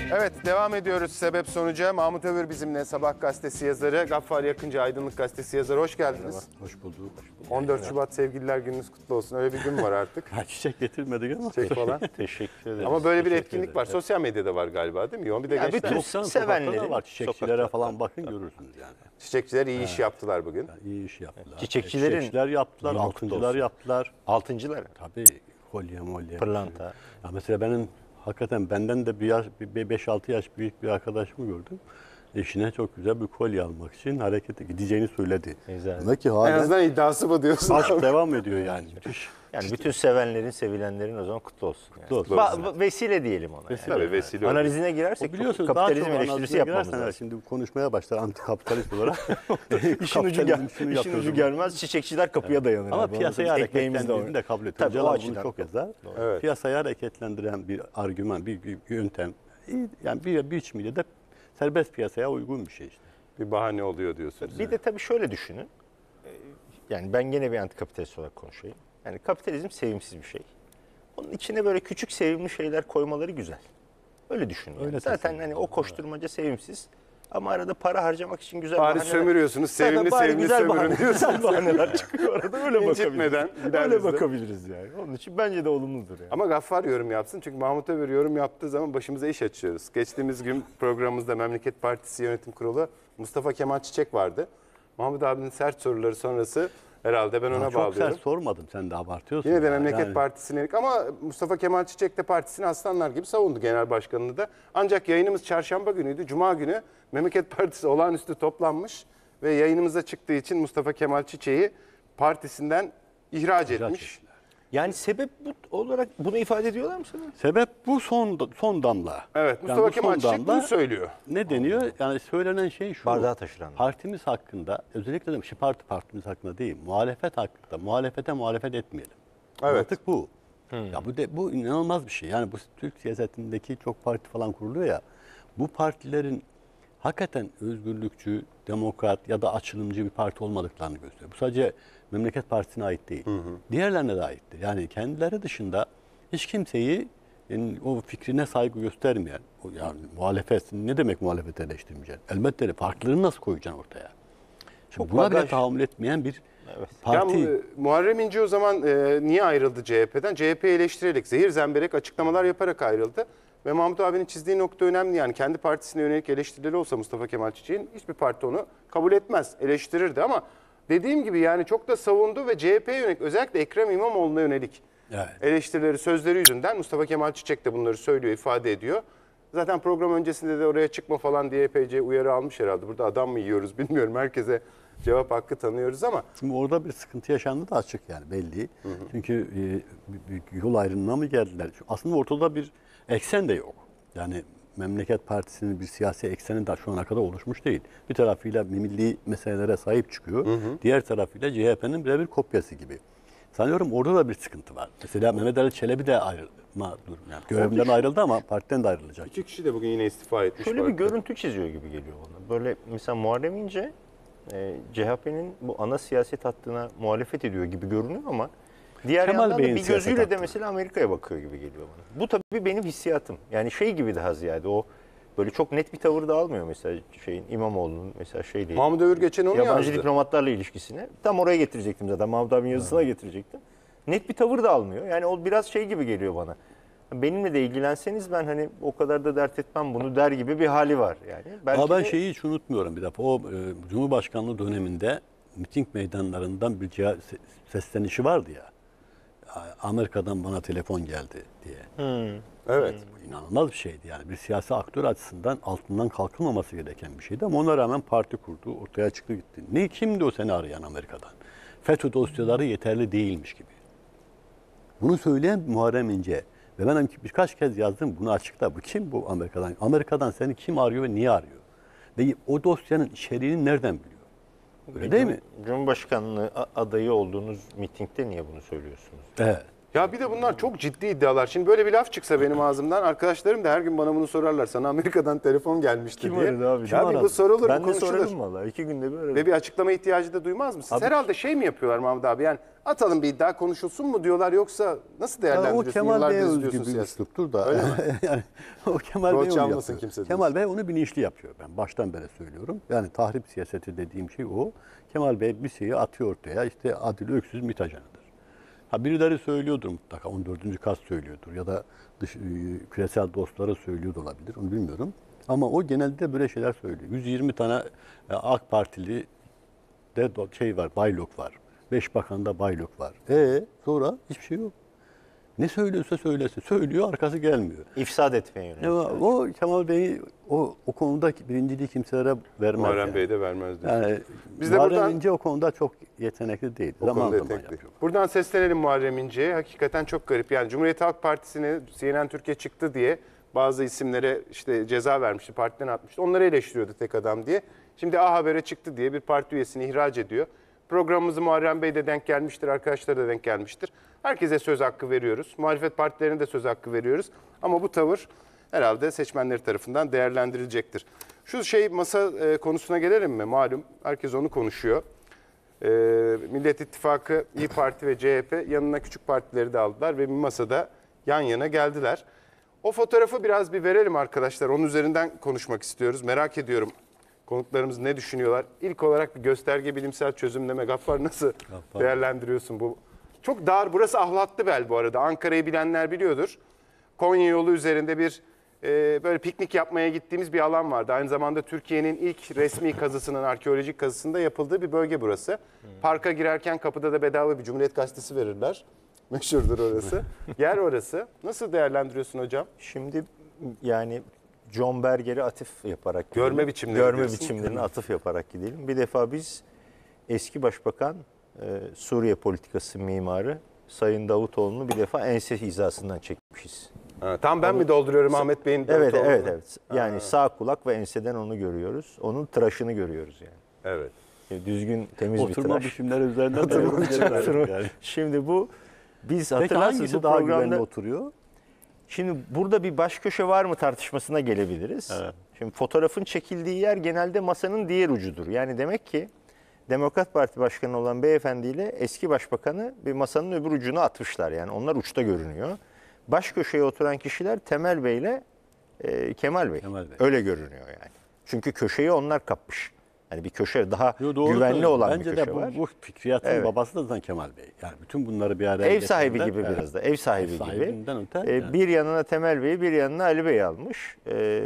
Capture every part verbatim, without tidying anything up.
Evet, devam ediyoruz sebep sonuca. Mahmut Övür bizimle, Sabah gazetesi yazarı. Gaffar Yakıncı, Aydınlık gazetesi yazarı. Hoş geldiniz. Hoş bulduk. on dört Şubat Sevgililer Gününüz kutlu olsun. Öyle bir gün var artık. Ha, çiçek getirmedik ama. Çiçek falan. Teşekkür ederim. Ama böyle bir Teşekkür etkinlik ederim. var. Sosyal medyada var galiba değil mi? Yoğun bir de Ya gençler. bütün Yoksa sevenlerin sokakta da var. Çiçekçilere sokakta. falan bakın görürsünüz yani. Çiçekçiler iyi iş yaptılar bugün. Yani iyi iş yaptılar. Çiçekçilerin Çiçekçiler yaptılar, günü kutlu altıncılar olsun. yaptılar. Altıncılar. Tabii kolye molye. Pırlanta. Ya mesela benim hakikaten benden de bir yaş, bir beş altı yaş büyük bir arkadaşımı gördüm. Eşine çok güzel bir kolye almak için harekete gideceğini söyledi. Güzel. Demek ki En hala azından iddiası bu diyorsun. aşk devam ediyor yani. Müthiş. Yani bütün sevenlerin, sevilenlerin o zaman kutlu olsun. Yani. Kutlu olsun. Ba- vesile diyelim ona. Vesile. Yani. Tabii vesile oldu. Analizine girersek O biliyorsunuz daha çok kapitalizm eleştirisi analizine yapmamız girersen lazım. şimdi konuşmaya başlar antikapitalist olarak. İşin ucu, gel, Kapitalizm şunu işin yapıyor ucu zaman. gelmez, çiçekçiler kapıya dayanır. Ama abi. piyasayı Onun ekmeğimiz de hareketlendirdiğini var. de kabul ediyorum. Tabii, o Celal bunu açıdan. çok yazar. Evet. Piyasayı hareketlendiren bir argüman, bir, bir yöntem. İyi, yani bir, bir biçimiyle de serbest piyasaya uygun bir şey işte. Bir bahane oluyor diyorsunuz. Bir de tabii şöyle düşünün. Ee, Yani ben gene bir antikapitalist olarak konuşayım. Yani kapitalizm sevimsiz bir şey. Onun içine böyle küçük sevimli şeyler koymaları güzel. Öyle düşünün. Yani. Öyle Zaten tasarlı. hani o koşturmaca sevimsiz. Ama arada para harcamak için güzel Bari bahaneler- sömürüyorsunuz, Tabii, sevimli bari sevimli güzel sömürün bahane- diyorsunuz. Güzel bahaneler çıkıyor arada öyle İncitmeden bakabiliriz. gider Öyle bizde. bakabiliriz yani. Onun için bence de olumludur yani. Ama Gaffar yorum yapsın. Çünkü Mahmut Övür yorum yaptığı zaman başımıza iş açıyoruz. Geçtiğimiz gün programımızda Memleket Partisi Yönetim Kurulu Mustafa Kemal Çiçek vardı. Mahmut abinin sert soruları sonrası herhalde ben ona Çok bağlıyorum. sert sormadım, sen de abartıyorsun. Yine de ya. Memleket Yani Partisi'ne ama Mustafa Kemal Çiçek de partisini aslanlar gibi savundu genel başkanını da. Ancak yayınımız çarşamba günüydü. Cuma günü Memleket Partisi olağanüstü toplanmış ve yayınımıza çıktığı için Mustafa Kemal Çiçek'i partisinden ihraç ihraç etmiş. ettiler. Yani sebep bu olarak bunu ifade ediyorlar mı sana? Sebep bu son son damla. Evet, Yani Mustafa bu Kemal son Çiçek damla bunu söylüyor. Ne deniyor? Yani söylenen şey şu. Bardağı taşıran. Partimiz hakkında, özellikle de Parti partimiz hakkında değil, muhalefet hakkında, muhalefete muhalefet etmeyelim. Evet. Mantık bu. Ya bu de, bu inanılmaz bir şey. Yani bu Türk siyasetindeki çok parti falan kuruluyor ya. Bu partilerin hakikaten özgürlükçü, demokrat ya da açılımcı bir parti olmadıklarını gösteriyor. Bu sadece Memleket Partisi'ne ait değil. Diğerlerine de aittir. Yani kendileri dışında hiç kimseyi yani o fikrine saygı göstermeyen, o yani muhalefet, ne demek muhalefeti eleştirmeyeceksin? Elbette farklarını nasıl koyacaksın ortaya? Şimdi Çok buna bile bagaj. tahammül etmeyen bir Evet. parti. Ya, e, Muharrem İnce o zaman e, niye ayrıldı C H P'den? C H P'yi eleştirerek, zehir zemberek açıklamalar yaparak ayrıldı. Ve Mahmut abinin çizdiği nokta önemli. Yani kendi partisine yönelik eleştirileri olsa Mustafa Kemal Çiçek'in hiçbir parti onu kabul etmez, eleştirirdi. Ama dediğim gibi yani çok da savundu ve C H P'ye yönelik, özellikle Ekrem İmamoğlu'na yönelik Evet. eleştirileri, sözleri yüzünden Mustafa Kemal Çiçek de bunları söylüyor, ifade ediyor. Zaten program öncesinde de oraya çıkma falan diye epeyce uyarı almış herhalde. Burada adam mı yiyoruz bilmiyorum. Herkese cevap hakkı tanıyoruz ama Şimdi orada bir sıkıntı yaşandı da açık yani belli. Çünkü e, bir- bir yol ayrımına mı geldiler? Aslında ortada bir eksen de yok. Yani Memleket Partisi'nin bir siyasi ekseni de şu ana kadar oluşmuş değil. Bir tarafıyla milli meselelere sahip çıkıyor. Diğer tarafıyla C H P'nin birebir kopyası gibi. Sanıyorum orada da bir sıkıntı var. Mesela Mehmet Ali Çelebi de ayrılma durum. Yani görevinden ayrıldı ama partiden de ayrılacak. iki kişi de bugün yine istifa etmiş. Şöyle bir farklı. görüntü çiziyor gibi geliyor bana. Böyle mesela Muharrem İnce e, C H P'nin bu ana siyaset hattına muhalefet ediyor gibi görünüyor ama diğer Kemal yandan da Bey'in bir siyaset gözüyle de hattına. mesela Amerika'ya bakıyor gibi geliyor bana. Bu tabii benim hissiyatım. Yani şey gibi daha ziyade o böyle çok net bir tavır da almıyor mesela şeyin İmamoğlu'nun mesela şeyle Mahmut Övür geçen onu yabancı yazdı. diplomatlarla ilişkisini tam oraya getirecektim zaten. Mahmut abinin yazısına getirecektim. Net bir tavır da almıyor. Yani o biraz şey gibi geliyor bana. Benimle de ilgilenseniz ben hani o kadar da dert etmem bunu der gibi bir hali var yani. Belki Ama ben de- şeyi hiç unutmuyorum bir defa. O e, Cumhurbaşkanlığı döneminde miting meydanlarından bir ciha- se- seslenişi vardı ya. Amerika'dan bana telefon geldi diye. Evet. Bu İnanılmaz bir şeydi yani. Bir siyasi aktör açısından altından kalkılmaması gereken bir şeydi ama ona rağmen parti kurdu, ortaya çıktı gitti. Ne kimdi o seni arayan Amerika'dan? FETÖ dosyaları yeterli değilmiş gibi. Bunu söyleyen Muharrem İnce ve ben birkaç kez yazdım bunu açıkla. Bu kim bu Amerika'dan? Amerika'dan seni kim arıyor ve niye arıyor? Ve o dosyanın içeriğini nereden biliyor? Öyle değil mi? Cumhurbaşkanlığı a- adayı olduğunuz mitingde niye bunu söylüyorsunuz? Evet. Ya bir de bunlar çok ciddi iddialar. Şimdi böyle bir laf çıksa benim ağzımdan, arkadaşlarım da her gün bana bunu sorarlar. Sana Amerika'dan telefon gelmişti Kim diye. aradı abi? Kim Ya bir aradı? bu sorulur, Ben bu de konuşulur. sorarım valla. İki günde bir aradım. Ve bir açıklama ihtiyacı da duymaz mısınız? Abi- Herhalde şey mi yapıyorlar Mahmut abi? Yani atalım bir iddia konuşulsun mu diyorlar, yoksa nasıl Ya o değerlendiriyorsun? Kemal Yıllardır Bey'e izliyorsun özgü bir siyaseti. üsluptur da. Öyle mi? yani o Kemal Rol Bey onu çalmasın yapıyor. kimse Kemal diyorsun. Bey onu bilinçli yapıyor. Ben baştan beri söylüyorum. Yani tahrip siyaseti dediğim şey o. Kemal Bey bir şeyi atıyor ortaya. İşte Adil Öksüz MİT ajanıdır. Ha birileri söylüyordur mutlaka. on dördüncü kas söylüyordur ya da dış, e, küresel dostlara söylüyor da olabilir. Onu bilmiyorum. Ama o genelde böyle şeyler söylüyor. yüz yirmi tane e, AK Partili de do- şey var, baylok var. Beş bakanda baylok var. E sonra hiçbir şey yok. Ne söylüyorsa söylesin. Söylüyor, arkası gelmiyor. İfsad etmeye yönelik. Ya, o Kemal Bey'i o, o konuda birinciliği kimselere vermez. Muharrem yani. Bey de vermez diyor. Yani Biz de Muharrem buradan- İnce o konuda çok yetenekli değil. O zaman konuda zaman yetenekli. yapıyor. Buradan seslenelim Muharrem İnce'ye. Hakikaten çok garip. Yani Cumhuriyet Halk Partisi'ne C N N Türkiye çıktı diye bazı isimlere işte ceza vermişti, partiden atmıştı. Onları eleştiriyordu tek adam diye. Şimdi A Haber'e çıktı diye bir parti üyesini ihraç ediyor. Programımızı Muharrem Bey de denk gelmiştir, arkadaşlar da denk gelmiştir. Herkese söz hakkı veriyoruz. Muhalefet partilerine de söz hakkı veriyoruz. Ama bu tavır herhalde seçmenleri tarafından değerlendirilecektir. Şu şey masa e, konusuna gelelim mi? Malum herkes onu konuşuyor. E, Millet İttifakı, İYİ Parti ve C H P yanına küçük partileri de aldılar ve bir masada yan yana geldiler. O fotoğrafı biraz bir verelim arkadaşlar. Onun üzerinden konuşmak istiyoruz. Merak ediyorum konuklarımız ne düşünüyorlar. İlk olarak bir gösterge bilimsel çözümleme. Gaffar nasıl Gaffar. değerlendiriyorsun bu? Çok dar. Burası Ahlatlıbel bu arada. Ankara'yı bilenler biliyordur. Konya yolu üzerinde bir e, böyle piknik yapmaya gittiğimiz bir alan vardı. Aynı zamanda Türkiye'nin ilk resmi kazısının, arkeolojik kazısında yapıldığı bir bölge burası. Parka girerken kapıda da bedava bir Cumhuriyet Gazetesi verirler. Meşhurdur orası. Yer orası. Nasıl değerlendiriyorsun hocam? Şimdi yani John Berger'e atıf yaparak Görme gidelim. biçimleri Görme diyorsun. biçimlerine atıf yaparak gidelim. Bir defa biz eski başbakan e, Suriye politikası mimarı Sayın Davutoğlu'nu bir defa ense hizasından çekmişiz. Ha, tam ben mi dolduruyorum Ahmet Bey'in? Evet, Davutoğlu'nu? evet, evet. Yani sağ kulak ve enseden onu görüyoruz. Onun tıraşını görüyoruz yani. Evet. E, Düzgün, temiz bir Oturma tıraş. biçimleri üzerinden Oturma de biçimleri. yani. Şimdi bu biz Peki hatırlarsınız hangisi bu daha programda. güvenli oturuyor? Şimdi burada bir baş köşe var mı tartışmasına gelebiliriz. Evet. Şimdi fotoğrafın çekildiği yer genelde masanın diğer ucudur. Yani demek ki Demokrat Parti Başkanı olan beyefendiyle eski başbakanı bir masanın öbür ucuna atmışlar. Yani onlar uçta görünüyor. Baş köşeye oturan kişiler Temel Bey ile e, Kemal Bey. Kemal Bey. Öyle görünüyor yani. Çünkü köşeyi onlar kapmış. Yani bir köşe daha Yo, doğru güvenli söylüyorsun. olan Bence bir de köşe bu, var. bu fikriyatın Evet. babası da zaten Kemal Bey. Yani bütün bunları bir araya Ev sahibi getirenler- gibi Evet. biraz da. Ev sahibi Ev gibi. sahibinden öte, Ee, yani. Bir yanına Temel Bey'i, bir yanına Ali Bey'i almış. Ee,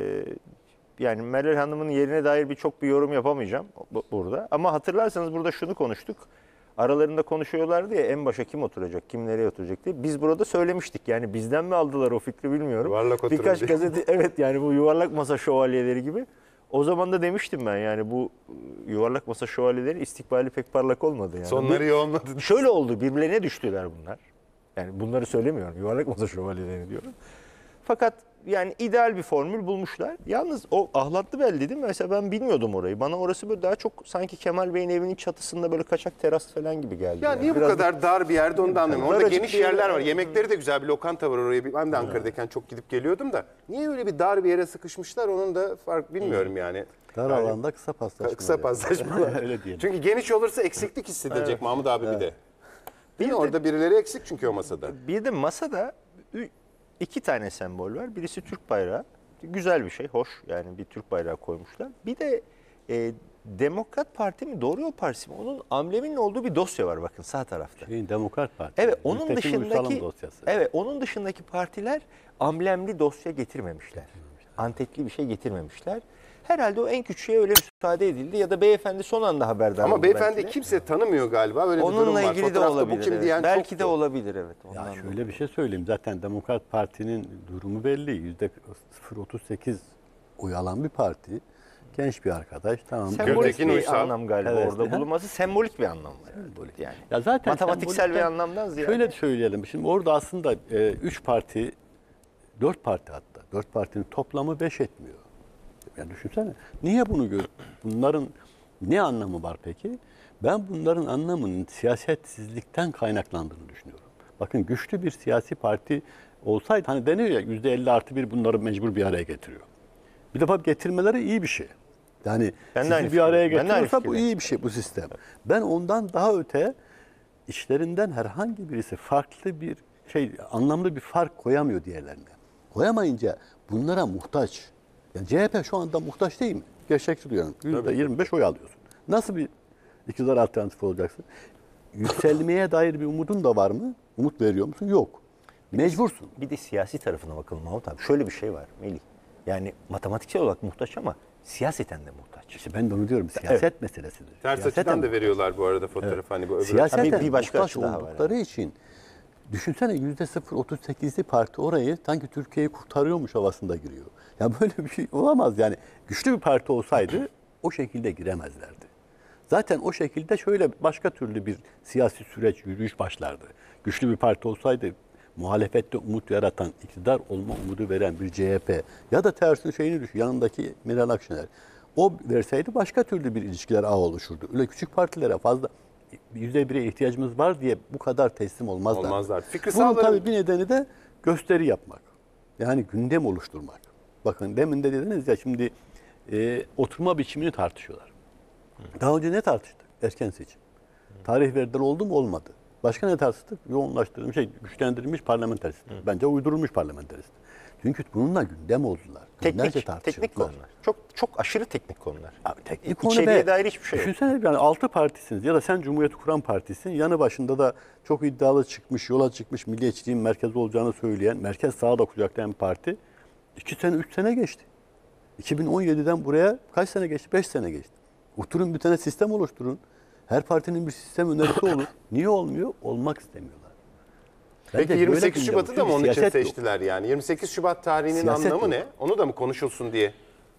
yani Meral Hanım'ın yerine dair birçok bir yorum yapamayacağım bu- burada. Ama hatırlarsanız burada şunu konuştuk. Aralarında konuşuyorlardı ya, en başa kim oturacak, kim nereye oturacak diye. Biz burada söylemiştik. Yani bizden mi aldılar o fikri bilmiyorum. Yuvarlak oturun Birkaç diye. gazete, evet, yani bu yuvarlak masa şövalyeleri gibi. O zaman da demiştim ben, yani bu yuvarlak masa şövalyeleri istikbali pek parlak olmadı. Yani. Sonları iyi olmadı. Şöyle oldu, birbirlerine düştüler bunlar. Yani bunları söylemiyorum, yuvarlak masa şövalyeleri diyorum. Fakat yani ideal bir formül bulmuşlar. Yalnız o Ahlatlıbel dedim, mesela ben bilmiyordum orayı. Bana orası böyle daha çok sanki Kemal Bey'in evinin çatısında böyle kaçak teras falan gibi geldi. Ya yani. niye bu Biraz da- kadar dar bir yerde onu da anlamıyorum. Orada Daracık geniş bir yer- yerler var. Yemekleri de güzel, bir lokanta var oraya. Ben de Ankara'dayken çok gidip geliyordum da. Niye öyle bir dar bir yere sıkışmışlar onun da fark bilmiyorum yani. Dar Yani alanda kısa paslaşma. kısa paslaşmalar. Öyle diyelim. Çünkü geniş olursa eksiklik hissedilecek Mahmut abi bir de. Değil mi? de- Orada birileri eksik çünkü o masada. Bir de masada ü- iki tane sembol var. Birisi Türk bayrağı. Güzel bir şey, hoş. Yani bir Türk bayrağı koymuşlar. Bir de e, Demokrat Parti mi, Doğru Yol Partisi mi? Onun ambleminin olduğu bir dosya var bakın sağ tarafta. Şeyin, Demokrat Parti. Evet, onun Mültekim Uysal'ın dışındaki dosyası. evet, onun dışındaki partiler amblemli dosya getirmemişler. Antetli bir şey getirmemişler. Herhalde o en küçüğe öyle müsaade edildi ya da beyefendi son anda haberdar Ama oldu beyefendi belki de. kimse tanımıyor galiba. Öyle bir durum Onunla var. ilgili de Fotoğrafta olabilir. bu kim evet. diyen Belki çoktu. de olabilir, evet. Ya ondan şöyle dolayı. bir şey söyleyeyim. Zaten Demokrat Parti'nin durumu belli. yüzde sıfır virgül otuz sekiz oy alan bir parti. Genç bir arkadaş. Tamam. Sembolik Gültekin bir Uysal. anlam galiba Evet. orada Aha. bulunması, sembolik bir anlam var. Sembolik. Yani. Ya zaten Matematiksel bir sembolikten- anlamdan ziyade. Şöyle söyleyelim. Şimdi orada aslında e, üç parti, dört parti hatta. Dört partinin toplamı beş etmiyor. Yani düşünsene. Niye bunu gör? Bunların ne anlamı var peki? Ben bunların anlamının siyasetsizlikten kaynaklandığını düşünüyorum. Bakın güçlü bir siyasi parti olsaydı hani deniyor ya yüzde elli artı bir bunları mecbur bir araya getiriyor. Bir defa getirmeleri iyi bir şey. Yani Ben de aynı sizi bir araya fikirdeyim. Ben de aynı getiriyorsa bu fikirdeyim. iyi bir şey bu sistem. Ben ondan daha öte işlerinden herhangi birisi farklı bir şey anlamlı bir fark koyamıyor diğerlerine. Koyamayınca bunlara muhtaç. Yani C H P şu anda muhtaç değil mi? Gerçekçi diyorum. yüzde yirmi beş oy alıyorsun. Nasıl bir iktidar alternatifi olacaksın? Yükselmeye dair bir umudun da var mı? Umut veriyor musun? Yok. Mecbursun. Bir de siyasi tarafına bakalım Mahmut abi. Şöyle bir şey var Melih. Yani matematiksel olarak muhtaç ama siyaseten de muhtaç. İşte ben de onu diyorum. Siyaset meselesidir. Ters Siyaseten açıdan da muhtaç. veriyorlar bu arada fotoğrafı. Hani bu öbür Siyaseten Tabii bir başka muhtaç açı daha var, oldukları için düşünsene yüzde sıfır virgül otuz sekizli parti orayı sanki Türkiye'yi kurtarıyormuş havasında giriyor. Ya böyle bir şey olamaz yani. Güçlü bir parti olsaydı o şekilde giremezlerdi. Zaten o şekilde şöyle başka türlü bir siyasi süreç, yürüyüş başlardı. Güçlü bir parti olsaydı muhalefette umut yaratan, iktidar olma umudu veren bir C H P ya da tersine şeyini düşün, yanındaki Meral Akşener. O verseydi başka türlü bir ilişkiler ağı oluşurdu. Öyle küçük partilere fazla yüzde bire ihtiyacımız var diye bu kadar teslim olmazlar. Olmazlar. Fikri Bunun sahaların- tabii bir nedeni de gösteri yapmak. Yani gündem oluşturmak. Bakın demin de dediniz ya şimdi e, oturma biçimini tartışıyorlar. Daha önce ne tartıştık? Erken seçim. Tarih verdiler oldu mu olmadı. Başka ne tartıştık? Yoğunlaştırılmış, şey, güçlendirilmiş parlamenterist. Bence uydurulmuş parlamenterist. Çünkü bununla gündem oldular. Günlerce Teknik, tartışıldılar. teknik konular. Çok çok aşırı teknik konular. Abi teknik konu İçeriğe be. dair hiçbir şey yok. Düşünsene yani altı partisiniz ya da sen Cumhuriyeti kuran partisin. Yanı başında da çok iddialı çıkmış, yola çıkmış milliyetçiliğin merkezi olacağını söyleyen, merkez sağa da kucaklayan bir parti. iki sene, üç sene geçti. iki bin on yediden buraya kaç sene geçti? Beş sene geçti. Oturun bir tane sistem oluşturun. Her partinin bir sistem önerisi olur. Niye olmuyor? Olmak istemiyorlar. Peki Bence yirmi böyle sekiz gündem Şubat'ı da oluşuyor. mı onun için Siyaset yok. seçtiler yani? yirmi sekiz Şubat tarihinin Siyaset anlamı yok. ne? Onu da mı konuşulsun diye?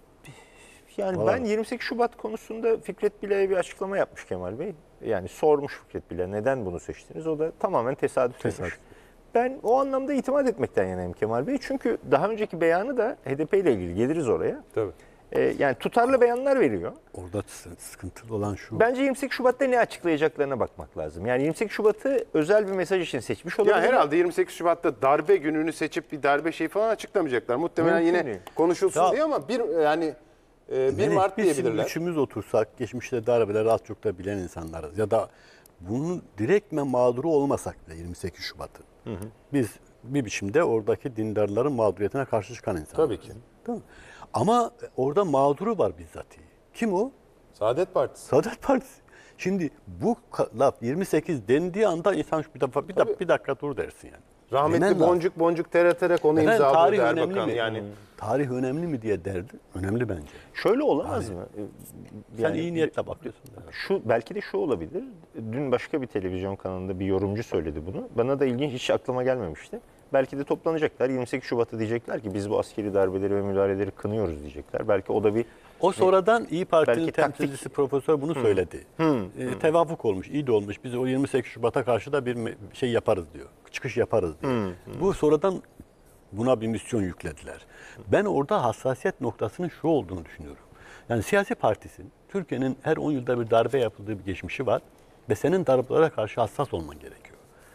Yani Vallahi. ben yirmi sekiz Şubat konusunda Fikret Bile'ye bir açıklama yapmış Kemal Bey. Yani sormuş Fikret Bile neden bunu seçtiniz? O da tamamen tesadüf demiş. Tesadüf. Ben o anlamda itimat etmekten yanayım Kemal Bey. Çünkü daha önceki beyanı da H D P ile ilgili geliriz oraya. Tabii. Ee, yani tutarlı beyanlar veriyor. Orada sıkıntılı olan şu. Bence yirmi sekiz Şubat'ta ne açıklayacaklarına bakmak lazım. Yani yirmi sekiz Şubat'ı özel bir mesaj için seçmiş olabilir. Ya herhalde yirmi sekiz Şubat'ta darbe gününü seçip bir darbe şeyi falan açıklamayacaklar. Muhtemelen Mümkün yine değil. konuşulsun Ya- diye ama bir yani e, bir Melih, Mart biz şimdi diyebilirler. üçümüz otursak, geçmişte darbeleri az çok da bilen insanlarız. Ya da bunun direktmen mağduru olmasak bile yirmi sekiz Şubat'ın. Biz bir biçimde oradaki dindarların mağduriyetine karşı çıkan insanlarız. Tabii ki. Değil mi? Ama orada mağduru var bizzatihi. Kim o? Saadet Partisi. Saadet Partisi. Şimdi bu ka- laf yirmi sekiz dendiği anda insan şu bir defa bir, dakika, bir dakika dur dersin yani. Rahmetli Demen lazım. boncuk boncuk tere tere onu Efendim, imzaladı tarih önemli Erbakan. mi? Yani Tarih önemli mi diye derdi. Önemli bence. Şöyle olamaz mı? Ee, Sen yani iyi niyetle bakıyorsun. Şu belki de şu olabilir. Dün başka bir televizyon kanalında bir yorumcu söyledi bunu. Bana da ilginç, hiç aklıma gelmemişti. Belki de toplanacaklar. yirmi sekiz Şubat'ta diyecekler ki biz bu askeri darbeleri ve müdahaleleri kınıyoruz diyecekler. Belki o da bir O sonradan İyi Parti'nin Belki temsilcisi taktik- profesör bunu söyledi. E, tevafuk olmuş, iyi de olmuş. Biz o yirmi sekiz Şubat'a karşı da bir me- şey yaparız diyor. Çıkış yaparız diyor. Bu sonradan buna bir misyon yüklediler. Ben orada hassasiyet noktasının şu olduğunu düşünüyorum. Yani siyasi partisin, Türkiye'nin her on yılda bir darbe yapıldığı bir geçmişi var ve senin darbelere karşı hassas olman gerekiyor.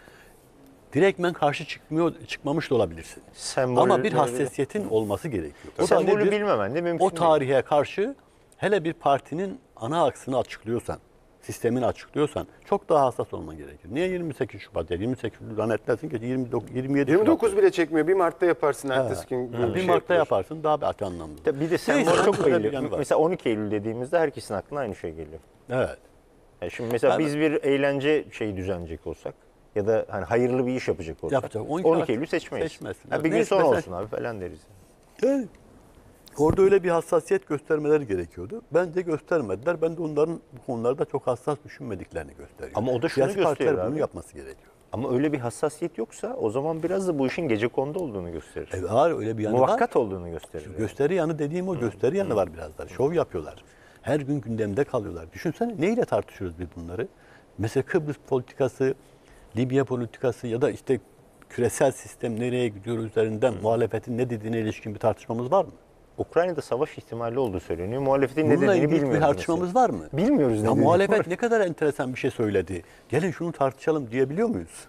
Direktmen karşı çıkmıyor, çıkmamış da olabilirsin. Sembol- Ama bir hassasiyetin olması gerekiyor. O da sembolü nedir? bilmemen de mümkün O tarihe karşı hele bir partinin ana aksını açıklıyorsan, sistemini açıklıyorsan çok daha hassas olman gerekir. Niye yirmi sekiz Şubat ya yirmi sekiz lanetlersin ki yirmi dokuz, yirmi yedi yirmi Şubat. dokuz bile çekmiyor. Bir Mart'ta yaparsın ertesi gün. Yani bir bir şey Mart'ta yapıyorsun. yaparsın daha bir ati anlamlı. değil. Bir de Neyse, sembol çok böyle bir belli. yanı var. Mesela on iki Eylül dediğimizde herkesin aklına aynı şey geliyor. Evet. Yani şimdi mesela Ben- biz bir eğlence şeyi düzenleyecek olsak ya da hani hayırlı bir iş yapacak olsak Yapacak. on iki on iki Eylül seçmeyiz. seçmezsin. Ha, Evet. bir gün Neyse, sonra mesela- olsun abi falan deriz. Yani orada öyle bir hassasiyet göstermeleri gerekiyordu. Bence göstermediler. Ben de onların bu konularda çok hassas düşünmediklerini gösteriyor. Ama o da şunu Siyasi partiler gösteriyor bunu abi. yapması gerekiyor. Ama öyle bir hassasiyet yoksa o zaman biraz da bu işin gecekondu olduğunu gösterir. E, var öyle bir yanı var. Muvakkat olduğunu gösterir. yani. Gösteri yanı dediğim o gösteri yanı var biraz da. Şov yapıyorlar. Her gün gündemde kalıyorlar. Düşünsene neyle tartışıyoruz biz bunları? Mesela Kıbrıs politikası, Libya politikası ya da işte küresel sistem nereye gidiyor üzerinden muhalefetin ne dediğine ilişkin bir tartışmamız var mı? Ukrayna'da savaş ihtimali olduğu söyleniyor. Muhalefetin ne Bununla dediğini ilgili bir bilmiyoruz. tartışmamız mesela. var mı? Bilmiyoruz ne Ya dediğini. muhalefet ne kadar enteresan bir şey söyledi. Gelin şunu tartışalım diyebiliyor muyuz?